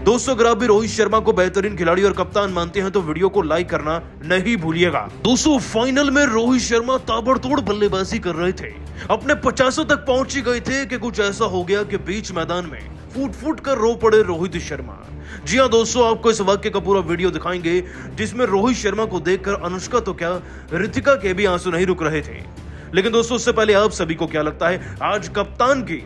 दोस्तों अगर आप भी रोहित शर्मा को बेहतरीन खिलाड़ी और कप्तान मानते हैं तो वीडियो को लाइक करना नहीं भूलिएगा। दोस्तों फाइनल में रोहित शर्मा ताबड़तोड़ बल्लेबाजी कर रहे थे, अपने 50 तक पहुंच ही गए थे कि कुछ ऐसा हो गया कि बीच मैदान में फूट फूट कर रो पड़े रोहित शर्मा। जी हाँ दोस्तों, आपको इस वाक्य का पूरा वीडियो दिखाएंगे जिसमें रोहित शर्मा को देखकर अनुष्का तो क्या ऋतिका के भी आंसू नहीं रुक रहे थे। लेकिन दोस्तों उससे पहले आप सभी को क्या लगता है आज कप्तान की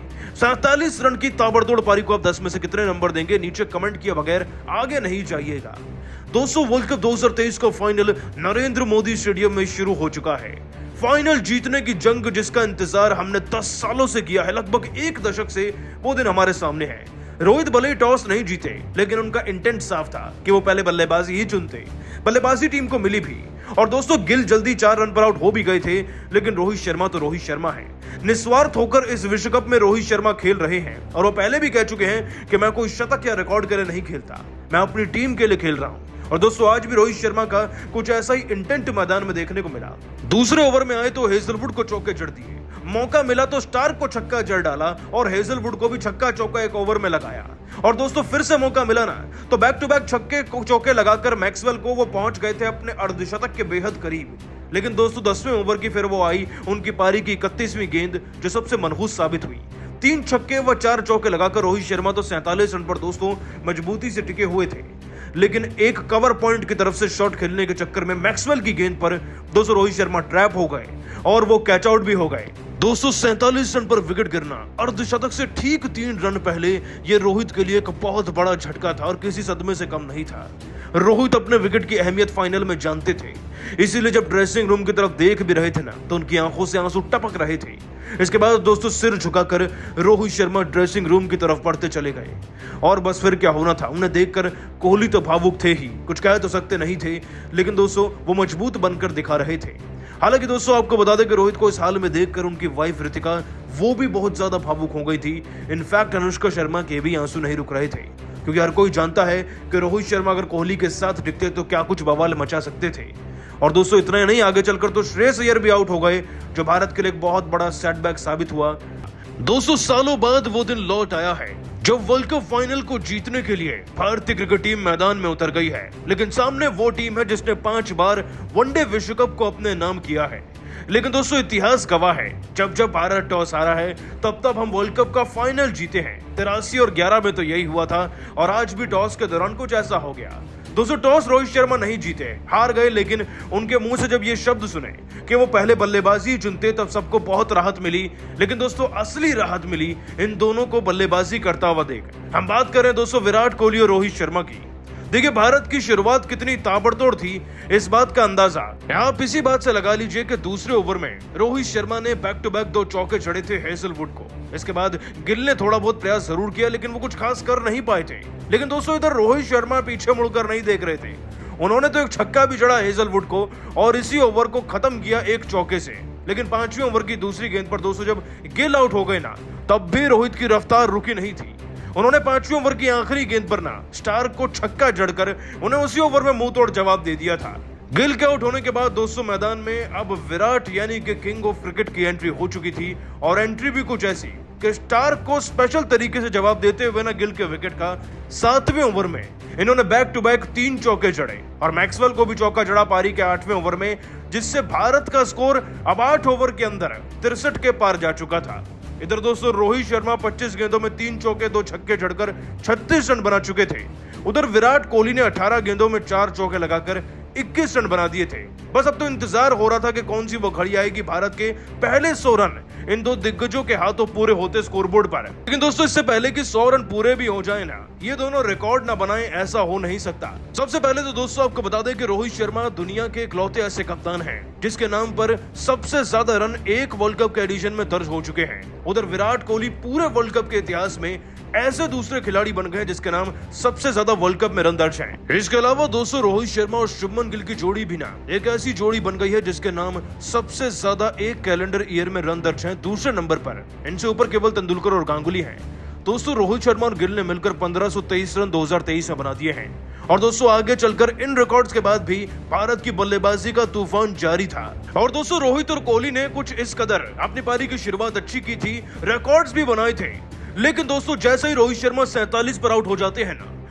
47 रन की ताबड़तोड़ पारी को आप 10 में से कितने नंबर देंगे? नीचे कमेंट किए बगैर आगे नहीं जाइएगा। दोस्तों वर्ल्ड कप 2023 का फाइनल नरेंद्र मोदी स्टेडियम में शुरू हो चुका है। फाइनल जीतने की जंग जिसका इंतजार हमने 10 सालों से किया है, लगभग एक दशक से, वो दिन हमारे सामने है। रोहित भले ही टॉस नहीं जीते लेकिन उनका इंटेंट साफ था कि वो पहले बल्लेबाजी ही चुनते। बल्लेबाजी टीम को मिली भी और दोस्तों गिल जल्दी 4 रन पर आउट हो भी गए थे, लेकिन रोहित शर्मा तो रोहित शर्मा है। निस्वार्थ होकर इस विश्व कप में रोहित शर्मा खेल रहे हैं और वो पहले भी कह चुके हैं कि मैं कोई शतक या रिकॉर्ड के लिए नहीं खेलता, मैं अपनी टीम के लिए खेल रहा हूं। और दोस्तों आज भी रोहित शर्मा का कुछ ऐसा ही इंटेंट मैदान में देखने को मिला। दूसरे ओवर में आए तो हेजलवुड को चौके जड़ दिए, मौका मिला तो स्टार्क को छक्का जड़ डाला और हेजलवुड को भी छक्का चौका एक ओवर में लगाया। और दोस्तों फिर से मौका मिला ना तो बैक टू बैक छक्के चौके लगाकर मैक्सवेल को वो पहुंच गए थे अपने अर्धशतक के बेहद करीब। लेकिन दोस्तों 10वें ओवर की फिर वो आई उनकी पारी की 31वीं गेंद जो सबसे मनहूस साबित हुई। 3 छक्के व 4 चौके लगाकर रोहित शर्मा तो 47 रन पर दोस्तों मजबूती से टिके हुए थे, लेकिन एक कवर पॉइंट की तरफ से शॉट खेलने के चक्कर में मैक्सवेल की गेंद पर दोस्तों रोहित शर्मा ट्रैप हो गए और वो कैच आउट भी हो गए। दोस्तों 47 रन पर विकेट गिरना अर्धशतक से ठीक 3 रन पहले ये रोहित के लिए एक बहुत बड़ा झटका था और किसी सदमे से कम नहीं था। रोहित अपने विकेट की अहमियत फाइनल में जानते थे, इसीलिए जब ड्रेसिंग रूम की तरफ देख भी रहे थे ना तो उनकी आंखों से आंसू टपक रहे थे। इसके बाद दोस्तों सिर झुकाकर रोहित शर्मा ड्रेसिंग रूम की तरफ बढ़ते चले गए और बस फिर क्या होना था उन्हें देखकर कोहली तो भावुक थे ही, कुछ कह तो सकते नहीं थे, लेकिन दोस्तों वो मजबूत बनकर दिखा रहे थे। हालांकि दोस्तों आपको बता दें कि रोहित को इस हाल में देखकर उनकी वाइफ ऋतिका वो भी बहुत ज्यादा भावुक हो गई थी। इनफैक्ट अनुष्का शर्मा के भी आंसू नहीं रुक रहे थे, क्योंकि हर कोई जानता है कि रोहित शर्मा अगर कोहली के साथ दिखते तो क्या कुछ बवाल मचा सकते थे। और दोस्तों इतना ही नहीं, आगे चलकर तो श्रेयस अय्यर भी आउट हो गए जो भारत के लिए एक बहुत बड़ा सेटबैक साबित हुआ। दोस्तों सालों बाद वो दिन लौट आया है जब वर्ल्ड कप फाइनल को जीतने के लिए भारतीय क्रिकेट टीम मैदान में उतर गई है, लेकिन सामने वो टीम है जिसने 5 बार वनडे विश्व कप को अपने नाम किया है। लेकिन दोस्तों इतिहास गवाह है, जब जब भारत टॉस हारा है तब तब हम वर्ल्ड कप का फाइनल जीते हैं। 83 और 11 में तो यही हुआ था और आज भी टॉस के दौरान कुछ ऐसा हो गया। दोस्तों टॉस रोहित शर्मा नहीं जीते, हार गए, लेकिन उनके मुंह से जब ये शब्द सुने कि वो पहले बल्लेबाजी चुनते तब सबको बहुत राहत मिली। लेकिन दोस्तों असली राहत मिली इन दोनों को बल्लेबाजी करता हुआ देख। हम बात कर रहे हैं दोस्तों विराट कोहली और रोहित शर्मा की। देखिए भारत की शुरुआत कितनी ताबड़तोड़ थी इस बात का अंदाजा आप इसी बात से लगा लीजिए कि दूसरे ओवर में रोहित शर्मा ने बैक टू बैक 2 चौके जड़े थे हेजलवुड को। इसके बाद गिल ने थोड़ा बहुत प्रयास जरूर किया लेकिन वो कुछ खास कर नहीं पाए थे। लेकिन दोस्तों इधर रोहित शर्मा पीछे मुड़कर नहीं देख रहे थे, उन्होंने तो एक छक्का भी जड़ा हेजलवुड को और इसी ओवर को खत्म किया एक चौके से। लेकिन 5वें ओवर की दूसरी गेंद पर दोस्तों जब गिल आउट हो गए ना तब भी रोहित की रफ्तार रुकी नहीं थी। उन्होंने 5वें ओवर की आखिरी गेंद पर ना स्टार्क को छक्का जड़कर उन्हें उसी ओवर में मुंह तोड़ जवाब दे दिया था। गिल के आउट होने के बाद दोस्तों मैदान में अब विराट यानी कि किंग ऑफ क्रिकेट की एंट्री हो चुकी थी और एंट्री भी कुछ ऐसी कि स्टार्क को स्पेशल तरीके से जवाब देते हुए ना गिल के विकेट का 7वें ओवर में इन्होंने बैक टू बैक 3 चौके जड़े और मैक्सवेल को भी चौका जड़ा पारी के 8वें ओवर में, जिससे भारत का स्कोर अब 8 ओवर के अंदर 63 के पार जा चुका था। इधर दोस्तों रोहित शर्मा 25 गेंदों में 3 चौके 2 छक्के जड़कर 36 रन बना चुके थे। उधर विराट कोहली ने 18 गेंदों में 4 चौके लगाकर 21 रन बना दिए थे। बस अब तो इंतजार हो रहा था कि कौन सी वो घड़ी आएगी भारत के पहले 100 रन इन 2 दिग्गजों के हाथों पूरे होते स्कोरबोर्ड पर। लेकिन दोस्तों इससे पहले कि 100 रन पूरे भी हो जाए ना, ये दोनों रिकॉर्ड ना बनाएं, ऐसा हो नहीं सकता। सबसे पहले तो दोस्तों आपको बता दें कि रोहित शर्मा दुनिया के इकलौते ऐसे कप्तान हैं जिसके नाम पर सबसे ज्यादा रन एक वर्ल्ड कप के एडिशन में दर्ज हो चुके हैं। उधर विराट कोहली पूरे वर्ल्ड कप के इतिहास में ऐसे दूसरे खिलाड़ी बन गए जिसके नाम सबसे ज्यादा वर्ल्ड कप में रन दर्ज हैं। इसके अलावा दोस्तों रोहित शर्मा और शुभमन गिल की जोड़ी भी ना एक ऐसी जोड़ी बन गई है जिसके नाम सबसे ज्यादा एक कैलेंडर ईयर में रन दर्ज हैं दूसरे नंबर पर। इनसे ऊपर केवल तेंदुलकर और गांगुली हैं। दोस्तों रोहित शर्मा और गिल ने मिलकर 1523 रन 2023 में बना दिए हैं। और दोस्तों आगे चलकर इन रिकॉर्ड्स के बाद भी भारत की बल्लेबाजी का तूफान जारी था। और दोस्तों रोहित और कोहली ने कुछ इस कदर अपनी पारी की शुरुआत अच्छी की थी, रिकॉर्ड्स भी बनाए थे। लेकिन दोस्तों जैसे ही रोहित शर्मा 47 पर आउट हो जाते हैं ना,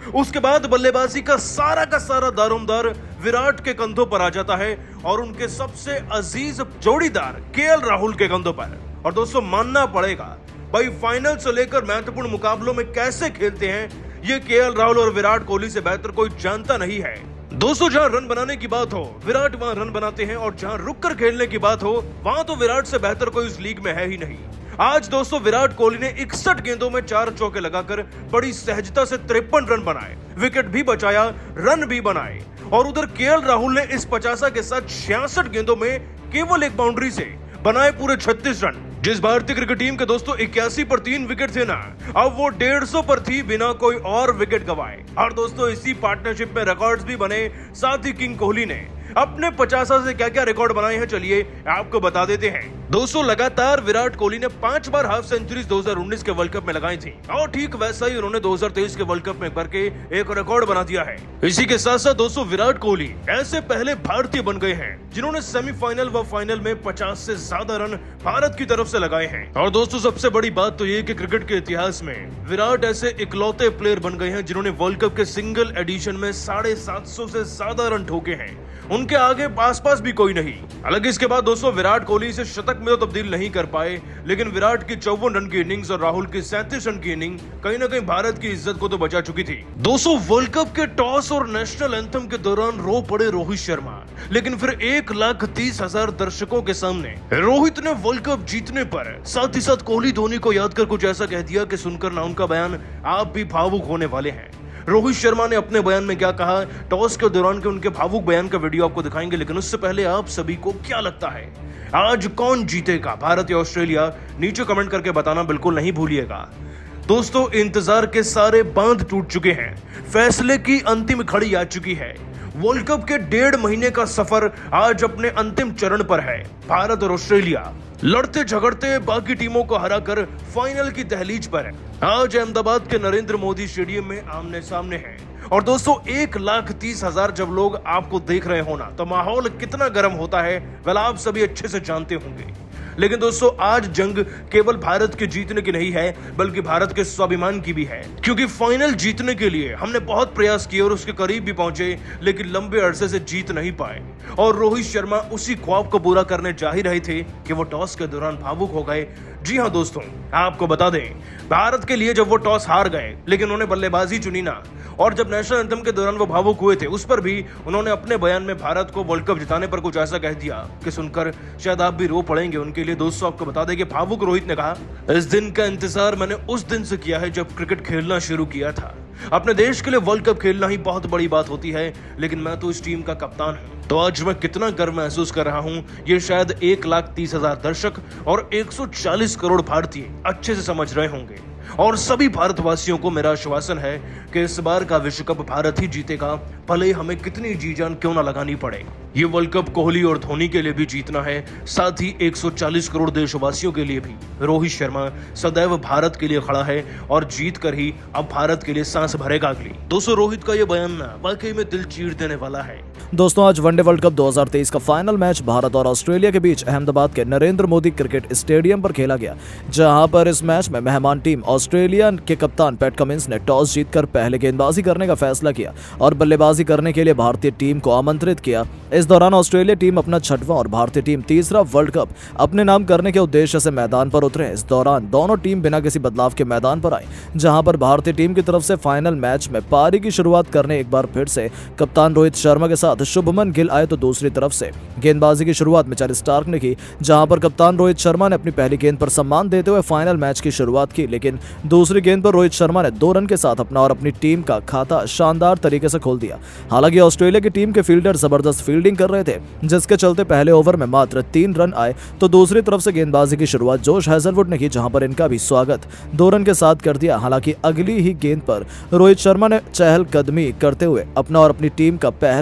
उसके बाद बल्लेबाजी का सारा दारोमदार विराट के कंधों पर आ जाता है और उनके सबसे अजीज जोड़ीदार केएल राहुल के कंधों पर। और दोस्तों मानना पड़ेगा भाई, फाइनल से लेकर महत्वपूर्ण मुकाबलों में कैसे खेलते हैं ये केएल राहुल और विराट कोहली से बेहतर कोई जानता नहीं है। दोस्तों जहां रन बनाने की बात हो विराट वहां रन बनाते हैं, और जहां रुककर खेलने की बात हो वहां तो विराट से बेहतर कोई इस लीग में है ही नहीं। आज दोस्तों विराट कोहली ने 61 गेंदों में 4 चौके लगाकर बड़ी सहजता से 53 रन बनाए, विकेट भी बचाया, रन भी बनाए। और उधर केएल राहुल ने इस 50 के साथ 66 गेंदों में केवल एक बाउंड्री से बनाए पूरे 36 रन। जिस भारतीय क्रिकेट टीम के दोस्तों 81 पर 3 विकेट थे ना, अब वो 150 पर थी बिना कोई और विकेट गवाए। और दोस्तों इसी पार्टनरशिप में रिकॉर्ड्स भी बने, साथ ही किंग कोहली ने अपने 50 से क्या क्या रिकॉर्ड बनाए हैं चलिए आपको बता देते हैं। दोस्तों लगातार विराट कोहली ने 5 बार हाफ सेंचुरीज 2019 के वर्ल्ड कप में लगाई थी, और ठीक वैसा ही उन्होंने 2023 के वर्ल्ड कप में करके एक रिकॉर्ड बना दिया है। इसी के साथ साथ दोस्तों विराट कोहली ऐसे पहले भारतीय बन गए हैं जिन्होंने सेमीफाइनल व फाइनल में 50 से ज्यादा रन भारत की तरफ से लगाए हैं। और दोस्तों सबसे बड़ी बात तो ये कि क्रिकेट के इतिहास में विराट ऐसे इकलौते प्लेयर बन गए हैं जिन्होंने वर्ल्ड कप के सिंगल एडिशन में 750 से ज्यादा रन ठोके हैं। उनके आगे आसपास भी कोई नहीं। हालांकि इसके बाद दोस्तों विराट कोहली इसे शतक में तो तब्दील नहीं कर पाए, लेकिन विराट की 54 रन की इनिंग्स और राहुल की 37 रन की इनिंग कहीं ना कहीं भारत की इज्जत को तो बचा चुकी थी। दोस्तों वर्ल्ड कप के टॉस और नेशनल एंथम के दौरान रो पड़े रोहित शर्मा, लेकिन फिर 1,30,000 दर्शकों के सामने रोहित ने वर्ल्ड कप जीतने पर साथ ही साथ कोहली धोनी को याद कर कुछ ऐसा कह दिया कि सुनकर ना उनका बयान आप भी भावुक होने वाले हैं। रोहित शर्मा ने अपने बयान में क्या कहा, टॉस के दौरान के उनके भावुक बयान का वीडियो आपको दिखाएंगे, लेकिन उससे पहले आप सभी को क्या लगता है आज कौन जीतेगा, भारत या ऑस्ट्रेलिया? नीचे कमेंट करके बताना बिल्कुल नहीं भूलिएगा। दोस्तों इंतजार के सारे बांध टूट चुके हैं, फैसले की अंतिम घड़ी आ चुकी है। वर्ल्ड कप के 1.5 महीने का सफर आज अपने अंतिम चरण पर है। भारत और ऑस्ट्रेलिया लड़ते झगड़ते बाकी टीमों को हराकर फाइनल की दहलीज पर है। आज अहमदाबाद के नरेंद्र मोदी स्टेडियम में आमने सामने है। और दोस्तों 1,30,000 जब लोग आपको देख रहे हो ना, तो माहौल कितना गर्म होता है वेल आप सभी अच्छे से जानते होंगे। लेकिन दोस्तों आज जंग केवल भारत के जीतने की नहीं है, बल्कि भारत के स्वाभिमान की भी है, क्योंकि फाइनल जीतने के लिए हमने बहुत प्रयास किए और उसके करीब भी पहुंचे, लेकिन लंबे अरसे से जीत नहीं पाए। और रोहित शर्मा उसी ख्वाब को पूरा करने जा ही रहे थे कि वो टॉस के दौरान भावुक हो गए। जी हाँ दोस्तों, आपको बता दें भारत के लिए जब वो टॉस हार गए, लेकिन उन्होंने बल्लेबाजी चुनी ना, और जब नेशनल एंथम के दौरान वो भावुक हुए थे उस पर भी उन्होंने अपने बयान में भारत को वर्ल्ड कप जिताने पर कुछ ऐसा कह दिया कि सुनकर शायद आप भी रो पड़ेंगे। उनके लिए दोस्तों आपको बता दें कि भावुक रोहित ने कहा, इस दिन का इंतजार मैंने उस दिन से किया है जब क्रिकेट खेलना शुरू किया था। अपने देश के लिए वर्ल्ड कप खेलना ही बहुत बड़ी बात होती है, लेकिन मैं तो इस टीम का कप्तान हूँ, तो आज मैं कितना गर्व महसूस कर रहा हूँ ये शायद 1,30,000 दर्शक और 140 करोड़ भारतीय अच्छे से समझ रहे होंगे। और सभी भारतवासियों को मेरा आश्वासन है कि इस बार का विश्व कप भारत ही जीतेगा, भले ही हमें कितनी जी जान क्यों ना लगानी पड़े। ये वर्ल्ड कप कोहली और धोनी के लिए भी जीतना है, साथ ही 140 करोड़ देशवासियों के लिए भी। रोहित शर्मा सदैव भारत के लिए खड़ा है और जीत कर ही अब भारत के लिए सांस भरेगा अगली। दोस्तों रोहित का ये बयान वाकई में दिल चीर देने वाला है। दोस्तों आज वनडे वर्ल्ड कप 2023 का फाइनल मैच भारत और ऑस्ट्रेलिया के बीच अहमदाबाद के नरेंद्र मोदी क्रिकेट स्टेडियम पर खेला गया, जहां पर इस मैच में मेहमान टीम ऑस्ट्रेलिया के कप्तान पैट कमिंस ने टॉस जीतकर पहले गेंदबाजी करने का फैसला किया और बल्लेबाजी करने के लिए भारतीय टीम को आमंत्रित किया। इस दौरान ऑस्ट्रेलिया टीम अपना 6वां और भारतीय टीम 3रा वर्ल्ड कप अपने नाम करने के उद्देश्य से मैदान पर उतरे। इस दौरान दोनों टीम बिना किसी बदलाव के मैदान पर आई, जहां पर भारतीय टीम की तरफ से फाइनल मैच में पारी की शुरुआत करने एक बार फिर से कप्तान रोहित शर्मा के साथ शुभमन गिल आए, तो दूसरी तरफ से गेंदबाजी की शुरुआत मिचेल स्टार्क ने की, जहां पर कप्तान रोहित शर्मा ने अपनी पहली गेंद पर सम्मान देते हुए फाइनल मैच की शुरुआत की। लेकिन दूसरी गेंद पर रोहित शर्मा ने 2 रन के साथ अपना और अपनी टीम का खाता शानदार तरीके से खोल दिया। हालांकि ऑस्ट्रेलिया की टीम के फील्डर जबरदस्त फील्डिंग कर रहे थे, जिसके चलते पहले ओवर में मात्र 3 रन आए, तो दूसरी तरफ से गेंदबाजी की शुरुआत जोश हैजलवुड ने की, जहां पर इनका भी स्वागत 2 रन के साथ कर दिया। हालांकि अगली ही गेंद पर रोहित शर्मा ने चहलकदमी करते हुए अपना और अपनी टीम का पहला चौका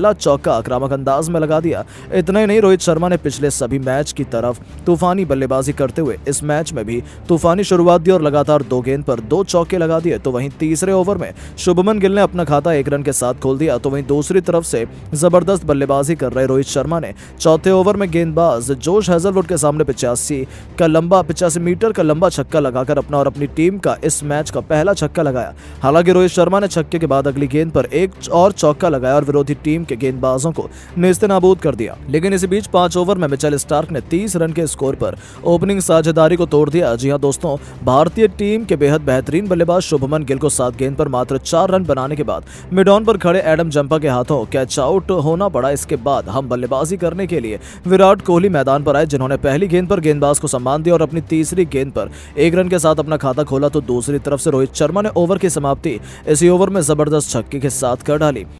छक्का आक्रामक अंदाज में लगा दिया। इतना ही नहीं, रोहित शर्मा ने पिछले सभी मैच की तरफ तूफानी बल्लेबाजी करते हुए इस मैच में भी तूफानी शुरुआत दी और लगातार 2 गेंद पर 2 चौके लगा दिए। तो वहीं तीसरे ओवर में शुभमन गिल ने अपना खाता 1 रन के साथ खोल दिया। तो वहीं दूसरी तरफ से जबरदस्त बल्लेबाजी कर रहे रोहित शर्मा ने चौथे ओवर में गेंदबाज जोश हेजलवुड के सामने 85 मीटर का लंबा छक्का लगाकर अपना और अपनी टीम का इस मैच का पहला छक्का लगाया। हालांकि रोहित शर्मा ने छक्के के बाद अगली गेंद पर एक और चौका लगाया और विरोधी टीम के गेंदबाजों को नेस्तनाबूद कर दिया। लेकिन इसी बीच 5 ओवर में मिचेल स्टार्क ने 30 रन के स्कोर पर ओपनिंग साझेदारी को तोड़ दिया। जी हां दोस्तों, भारतीय टीम के बेहद बेहतरीन बल्लेबाज शुभमन गिल को 7 गेंद पर मात्र 4 रन बनाने के बाद मिड ऑन पर खड़े एडम जंपा के हाथों कैच आउट होना पड़ा। इसके बाद हम बल्लेबाजी करने के लिए विराट कोहली मैदान पर आए, जिन्होंने पहली गेंद पर गेंदबाज को सम्मान दिया और अपनी तीसरी गेंद पर 1 रन के साथ अपना खाता खोला। तो दूसरी तरफ से रोहित शर्मा ने ओवर की समाप्ति इसी ओवर में जबरदस्त छक्के के साथ कर डाली।